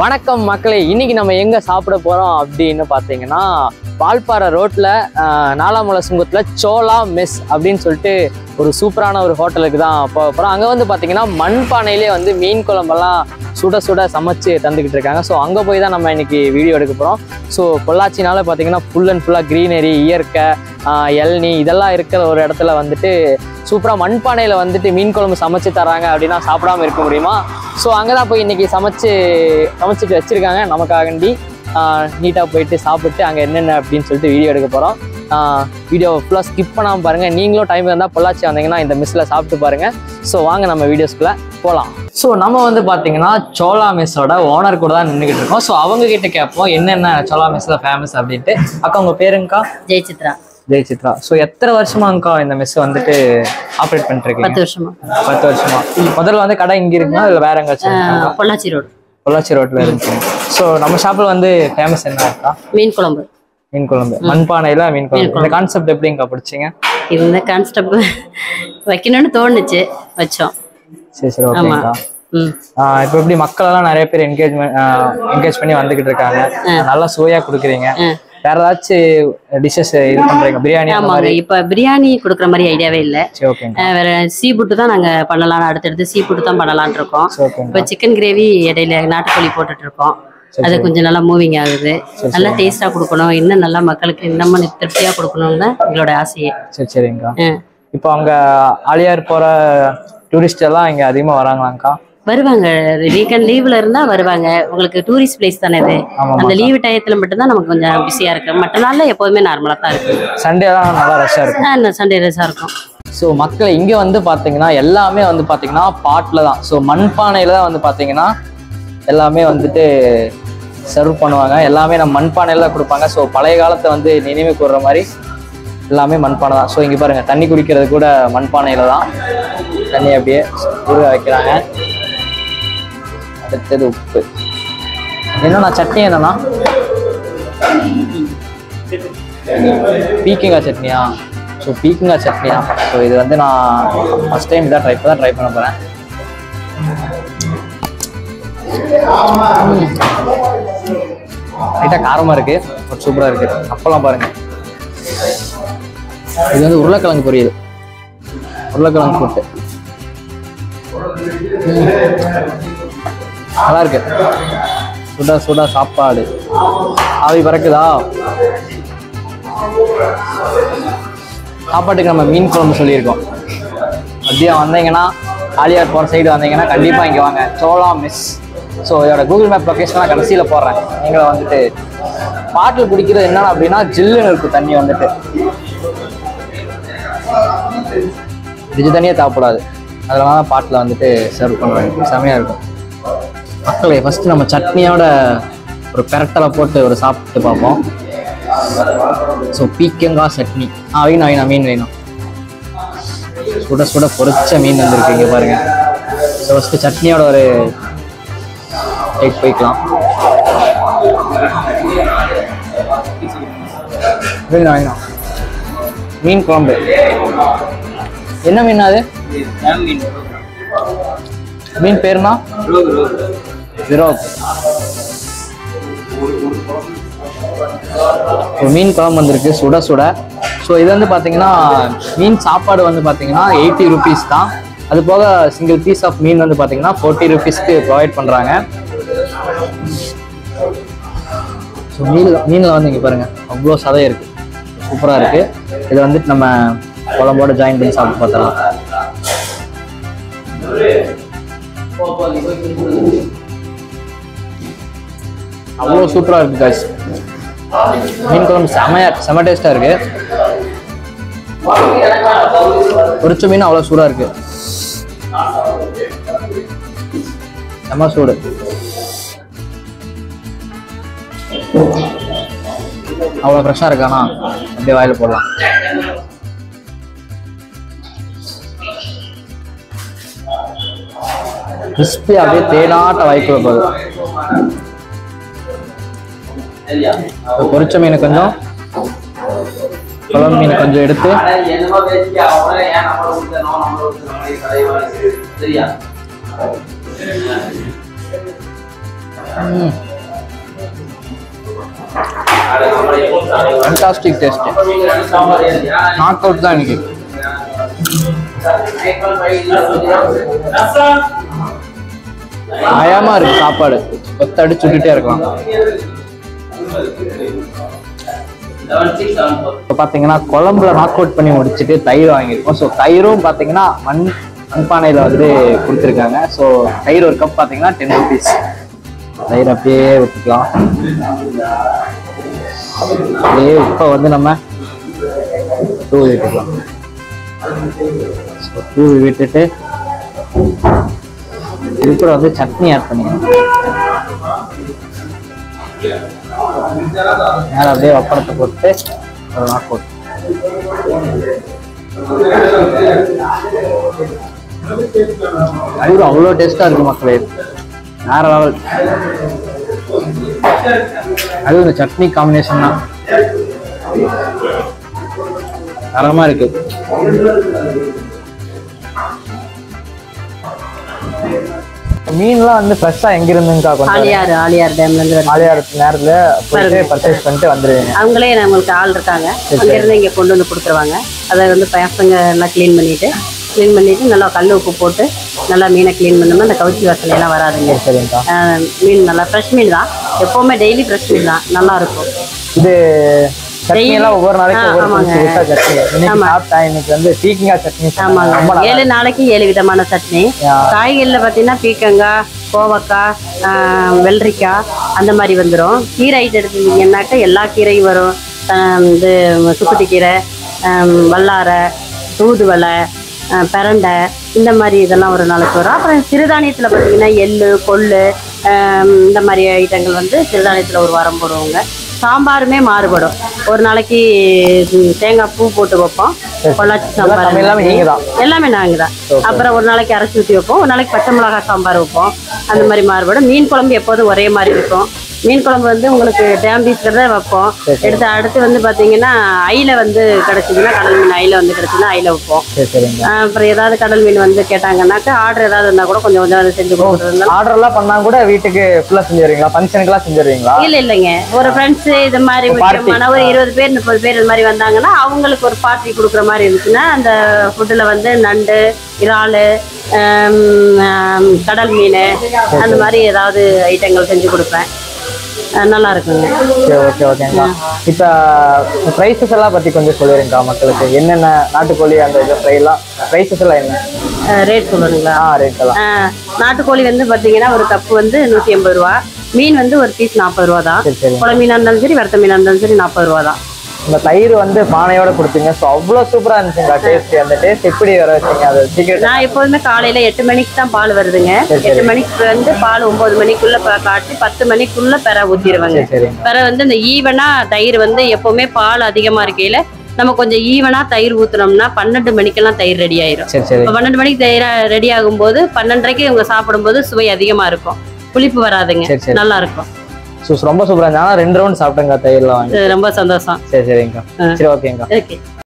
வணக்கம் மக்களே, இன்னைக்கு நம்ம எங்க சாப்பிட போறோம் அப்படின்னு பாத்தீங்கன்னா வால்பாறை ரோட்ல 4ஆம் மலை சுங்கத்துல சோலா மெஸ் அப்படின்னு சொல்லிட்டு ஒரு சூப்பரான ஒரு ஹோட்டலுக்கு தான் போக போறோம். அங்க வந்து பாத்தீங்கன்னா மண்பானையிலே வந்து மீன் குழம்பெல்லாம் சுட சுட சமைச்சு தந்துக்கிட்டு இருக்காங்க. ஸோ அங்கே போய் தான் நம்ம இன்னைக்கு வீடியோ எடுக்க போகிறோம். ஸோ பொள்ளாச்சினால பார்த்தீங்கன்னா ஃபுல் அண்ட் ஃபுல்லாக க்ரீனரி, இயற்கை, இளநீ இதெல்லாம் இருக்கிற ஒரு இடத்துல வந்துட்டு சூப்பராக மண்பானையில் வந்துட்டு மீன் குழம்பு சமைச்சு தராங்க அப்படின்னா சாப்பிடாமல் இருக்க முடியுமா? ஸோ அங்கே தான் போய் இன்றைக்கி சமைச்சிட்டு வச்சுருக்காங்க நமக்காகண்டி. நீட்டாக போயிட்டு சாப்பிட்டு அங்கே என்னென்ன அப்படின்னு சொல்லிட்டு வீடியோ எடுக்க போகிறோம். வீடியோ ஃபுல்லாக ஸ்கிப் பண்ணாமல் பாருங்கள். நீங்களும் டைம் இருந்தால் பொள்ளாச்சி வந்தீங்கன்னா இந்த மெஸ்ஸில் சாப்பிட்டு பாருங்கள். ஸோ வாங்க நம்ம வீடியோஸ்குள்ளே போகலாம். ஸோ நம்ம வந்து பார்த்தீங்கன்னா சோலா மெஸ்ஸோட ஓனர் கூட தான் நின்றுக்கிட்டு இருக்கோம். ஸோ அவங்க கிட்ட கேட்போம் என்னென்ன சோலா மெஸ்ஸில் ஃபேமஸ் அப்படின்ட்டு. அக்கா உங்கள் பேருங்கக்கா? ஜெயசித்ரா. ஜெயசித்ரா. ஸோ எத்தனை வருஷமாங்கக்கா இந்த மெஸ் வந்துட்டு ஆப்ரேட் பண்ணிட்டு இருக்கீங்க? 10 வருஷமா. 10 வருஷமா. முதல்ல வந்து கடை இங்கே இருக்குன்னா இல்லை வேற எங்காச்சும்? பொள்ளாச்சி ரோடு. பொள்ளாச்சி ரோட்டில் இருந்துச்சு. ஸோ நம்ம ஷாப்பில் வந்து ஃபேமஸ் என்ன இருக்கா? மீன் குழம்பு. மீன் குழம்பு, மண்பானையில மீன் குழம்பு. இந்த கான்செப்ட் எப்படிங்கக்கா பிடிச்சிங்க? இந்த கான்செப்ட் வைக்கணும்னு தோணுச்சு, வச்சோம். சரி சரி, ஓகேங்கக்கா. இப்போ எப்படி மக்கள் எல்லாம் நிறைய பேர் என்கேஜ் பண்ணி வந்துகிட்டு இருக்காங்க. நல்லா சுவையா கொடுக்குறீங்க. வேற ஏதாச்சும் டிஷஸ் இது பண்றீங்க? பிரியாணி? ஆமாங்க, இப்ப பிரியாணி கொடுக்குற மாதிரி ஐடியாவே இல்லை. வேற சீ ஃபுட்டு தான் நாங்க பண்ணலாம், அடுத்தடுத்து சீ ஃபுட்டு தான் பண்ணலாம்னு இருக்கோம். இப்போ சிக்கன் கிரேவி இடையில நாட்டுக்கோழி போட்டுட்டு இருக்கோம். அது கொஞ்சம் நல்லா மூவிங் ஆகுது. நல்லா டேஸ்டா கொடுக்கணும், இன்னும் நல்லா மக்களுக்கு இன்னமும் திருப்தியா கொடுக்கணும்னு எங்களோட ஆசையே. சரி சரிங்கக்கா. இப்போ அங்க ஆலியார் போற டூரிஸ்ட் எல்லாம் இங்க அதிகமா வராங்களாங்கக்கா? வருவாங்க, வீக்கெண்ட் லீவ்ல இருந்தா வருவாங்க. உங்களுக்கு டூரிஸ்ட் பிளேஸ் தானே இது. அந்த லீவு டயத்துல மட்டும் தான் நமக்கு கொஞ்சம் பிஸியா இருக்கு. மற்ற நாள்ல எப்போதுமே நார்மலா தான் இருக்கு. சண்டே தான் நல்லா ரஷ்ஷா இருக்கும். சண்டே ரஷ்ஷா இருக்கும். ஸோ மக்களை இங்கே வந்து பார்த்தீங்கன்னா எல்லாமே வந்து பார்த்தீங்கன்னா பாட்டில் தான். ஸோ மண்பானையில் தான் வந்து பார்த்தீங்கன்னா எல்லாமே வந்துட்டு சர்வ் பண்ணுவாங்க. எல்லாமே நம்ம மண்பானையில் தான் கொடுப்பாங்க. ஸோ பழைய காலத்தை வந்து நினைவு கூறுற மாதிரி எல்லாமே மண்பானை தான். ஸோ இங்கே பாருங்கள், தண்ணி குடிக்கிறது கூட மண்பானையில் தான். தண்ணி அப்படியே ஊற வைக்கிறாங்க. அடுத்தது உப்பு. என்னன்னா சட்னி என்னன்னா பீக்கங்காய் சட்னியா? ஸோ பீக்கங்காய் சட்னியா? ஸோ இது வந்து நான் ஃபஸ்ட் டைம் இதான் ட்ரை பண்ண போகிறேன். லைட்டாக காரமாக இருக்குது, ஒரு சூப்பராக இருக்குது. அப்பெல்லாம் பாருங்கள், இது வந்து உருளைக்கிழங்கு பொரியல், உருளைக்கிழங்கு போட்டு நல்லா இருக்கு. சுட சுட சாப்பாடு ஆவி பறக்குதா. சாப்பாட்டுக்கு நம்ம மீன் குழம்பு சொல்லியிருக்கோம். மதியம் வந்தீங்கன்னா ஆலியார் போகிற சைடு வந்தீங்கன்னா கண்டிப்பாக இங்கே வாங்க, சோலா மெஸ். ஸோ இதோட கூகுள் மேப் லொக்கேஷன்லாம் கடைசியில் போடுறேன். நீங்களை வந்துட்டு பாட்டில் குடிக்கிறது என்னென்ன அப்படின்னா ஜில்லுன்னு இருக்கும் தண்ணி வந்துட்டு. ஃப்ரிட்ஜ் தண்ணியே தேவைப்படாது, அதனால தான் பாட்டில் வந்துட்டு சர்வ் பண்ணுவாங்க. செமையாக இருக்கும். மக்களே ஃபஸ்ட்டு நம்ம சட்னியோட ஒரு பெரட்டலை போட்டு ஒரு சாப்பிட்டு பார்ப்போம். ஸோ பீக்கங்காய் சட்னி. வேணும் மீன் வேணும். சுட சுட பொரிச்ச மீன் வந்துருக்கு இங்கே பாருங்கள். ஸோ ஃபஸ்ட்டு சட்னியோட ஒரு டேக் போய்க்கலாம். வேணும் மீன் குழம்பு. என்ன மீன் அது? மீன் பேருனா விரோக். மீன் குழம்பு வந்திருக்கு சுட சுட. ஸோ இது வந்து பார்த்தீங்கன்னா மீன் சாப்பாடு வந்து பார்த்தீங்கன்னா 80 rupees தான். அது போக சிங்கிள் பீஸ் ஆஃப் மீன் வந்து பார்த்தீங்கன்னா 40 rupeesக்கு ப்ரொவைட் பண்ணுறாங்க. ஸோ மீனில் வந்து இங்கே பாருங்கள் அவ்வளோ சதை இருக்குது, சூப்பராக இருக்குது. இதை வந்துட்டு நம்ம குழம்போட ஜாயின் பண்ணி சாப்பிட்டு பார்த்தலாம். அவ்வளோ சூப்பராக இருக்குது காய்ஸ். மீன் குழம்பு செம டேஸ்ட்டாக இருக்குது. பொரிச்ச மீன் அவ்வளோ சூடாக இருக்குது, செம சூடு. அவ்வளோ ஃப்ரெஷ்ஷாக இருக்கானா, அப்படியே வாயில் போடலாம். கிறிஸ்பி அப்படியே தேனாட்ட வாய்க்குள்ள போகுது. பொரிச்ச மீன் கொஞ்சம், குழம்பு மீன் கொஞ்சம் எடுத்து ஃபேண்டாஸ்டிக் டேஸ்ட். நாக் அவுட் தான் இன்னைக்கு. பயமா இருக்கு சாப்பாடு, கொத்தடிச்சு விட்டுட்டே இருக்கலாம். இப்போ பார்த்தீங்கன்னா குழம்புல நாக் அவுட் பண்ணி முடிச்சுட்டு தயிர் வாங்கியிருக்கோம். ஸோ தயிரும் பார்த்தீங்கன்னா மண்பானையில் வந்து கொடுத்துருக்காங்க. ஸோ தயிர் ஒரு கப் பார்த்தீங்கன்னா 10 rupees. தயிர் அப்படியே ஊற்றிக்கலாம். அப்படியே இப்போ வந்து நம்ம தூவி விட்டுக்கலாம். தூவி விட்டுட்டு இது கூட வந்து சட்னி ஆட் பண்ணிக்கலாம். மேலே அப்படியே வப்படத்தை போட்டு ஒரு நாக் அவுட். தயிர் அவ்வளோ டேஸ்டா இருக்கு மக்களே, வேற லெவல். அது இந்த சட்னி காம்பினேஷன் தான் தரமா இருக்கு. மீன்லாம் வந்து ஃப்ரெஷ்ஷா எங்க இருந்துங்கக்கா? கொஞ்சம் ஆலியார் டேம்ல இருந்து ஆலியார் நேரத்துல போயிட்டு பர்ச்சேஸ் பண்ணிட்டு வந்துருவீங்க. அவங்களே நம்மளுக்கு ஆள் இருக்காங்க, அங்க இருந்து இங்க கொண்டு வந்து கொடுத்துருவாங்க. அதை வந்து பசங்க எல்லாம் க்ளீன் பண்ணிட்டு நல்லா கல் உப்பு போட்டு நல்லா மீனை க்ளீன் பண்ணோம்னா அந்த கவுச்சி வாசனையெல்லாம் வராதுங்க. சரிங்கக்கா. மீன் நல்லா ஃப்ரெஷ் மீன் தான், எப்பவுமே டெய்லி ஃப்ரெஷ் மீன் தான், நல்லா இருக்கும். இது சட்னி எல்லாம் ஒவ்வொரு நாளைக்கு இன்னைக்கு வந்து பீக்கங்காய் சட்னி. ஆமாங்க, 7 நாளைக்கு 7 விதமான சட்னி. காய்கறில பாத்தீங்கன்னா பீக்கங்காய், கோவக்காய், வெள்ளரிக்காய் அந்த மாதிரி வந்துடும். கீரை ஐட்டம் எடுத்துட்டீங்கன்னாக்கா எல்லா கீரையும் வரும். இது சுக்குட்டி கீரை, வல்லாரை, தூதுவளை, பிரண்டை, இந்த மாதிரி இதெல்லாம் ஒரு நாளைக்கு வரும். அப்புறம் சிறுதானியத்தில் பார்த்தீங்கன்னா எள்ளு, கொள்ளு, இந்த மாதிரி ஐட்டங்கள் வந்து சிறுதானியத்தில் ஒரு வாரம் போடுவாங்க. சாம்பாருமே மாறுபடும். ஒரு நாளைக்கு தேங்காய் பூ போட்டு வைப்போம், பொள்ளாச்சி சாம்பார் எல்லாமே நாங்கள் தான். அப்புறம் ஒரு நாளைக்கு அரைச்சி ஊற்றி வைப்போம், ஒரு நாளைக்கு பச்சை மிளகாய் சாம்பார் வைப்போம். அந்த மாதிரி மாறுபடும். மீன் குழம்பு எப்போதும் ஒரே மாதிரி இருக்கும். மீன் குழம்பு வந்து உங்களுக்கு டேம் பீஸ்ல தான் வைப்போம். அடுத்து வந்து பார்த்தீங்கன்னா அயில வந்து கிடச்சிதுன்னா, கடல் மீன் அயில வந்து கிடச்சிதுன்னா அயில வைப்போம். அப்புறம் ஏதாவது கடல் மீன் வந்து கேட்டாங்கன்னாக்கா ஆர்டர் ஏதாவது இருந்தால் கூட கொஞ்சம் கொஞ்சம் செஞ்சு கொடுக்குறது. ஆர்டர்லாம் பண்ணா கூட வீட்டுக்கு ஃபுல்லாக செஞ்சுருவீங்களா? ஃபங்க்ஷனுக்குலாம் செஞ்சுருவீங்களா? இல்லைங்க, ஒரு ஃப்ரெண்ட்ஸு இது மாதிரி முக்கியமான ஒரு 20 பேர் 30 பேர் இது மாதிரி வந்தாங்கன்னா அவங்களுக்கு ஒரு பார்ட்டி கொடுக்குற மாதிரி இருந்துச்சுன்னா அந்த ஃபுட்டில் வந்து நண்டு, இறால், கடல் மீன் அந்த மாதிரி ஏதாவது ஐட்டங்கள் செஞ்சு கொடுப்பேன். நல்லா இருக்குங்க. ஓகேங்கக்கா. இப்போ ப்ரைஸஸ் எல்லாம் பற்றி கொஞ்சம் சொல்லிடுங்கக்கா மக்களுக்கு. என்னென்ன நாட்டுக்கோழி அந்த இது ப்ரைஸஸ் எல்லாம் என்ன ரேட் சொல்லணுங்களா? ரேட் எல்லாம் நாட்டுக்கோழி வந்து பார்த்தீங்கன்னா ஒரு கப்பு வந்து 180 ரூபா. மீன் வந்து ஒரு பீஸ் 40 ரூபா தான். குள மீனாக இருந்தாலும் சரி, வறுத்த மீனாக இருந்தாலும் சரி 40 ரூபா தான். இந்த தயிர் வந்து பானையோட கொடுத்தீங்க. ஸோ அவ்வளோ சூப்பராக இருந்துச்சுங்க டேஸ்ட். அந்த டேஸ்ட் எப்படி வர வச்சிங்க? அது சீக்கிரம் நான் எப்போதுமே காலையில் 8 மணிக்கு தான் பால் வருதுங்க. 8 மணிக்கு வந்து பால் 9 மணிக்குள்ள காட்டி 10 மணிக்குள்ள பெற ஊற்றிடுவாங்க. பெற வந்து இந்த ஈவனா தயிர் வந்து எப்பவுமே பால் அதிகமாக இருக்கையில நம்ம கொஞ்சம் ஈவனா தயிர் ஊத்துனோம்னா 12 மணிக்கெல்லாம் தயிர் ரெடி ஆயிரும். 12 மணிக்கு தயிர் ரெடி ஆகும்போது 12:30க்கு இவங்க சாப்பிடும்போது சுவை அதிகமா இருக்கும், புளிப்பு வராதுங்க, நல்லா இருக்கும். ரொம்ப சூப்பரா இருந்தா 2 ரவுண்ட் சாப்பிட்டேங்க தயிர்லாம். ரொம்ப சந்தோஷம். சரிங்கக்கா. சரி ஓகேங்கக்கா. ஓகே.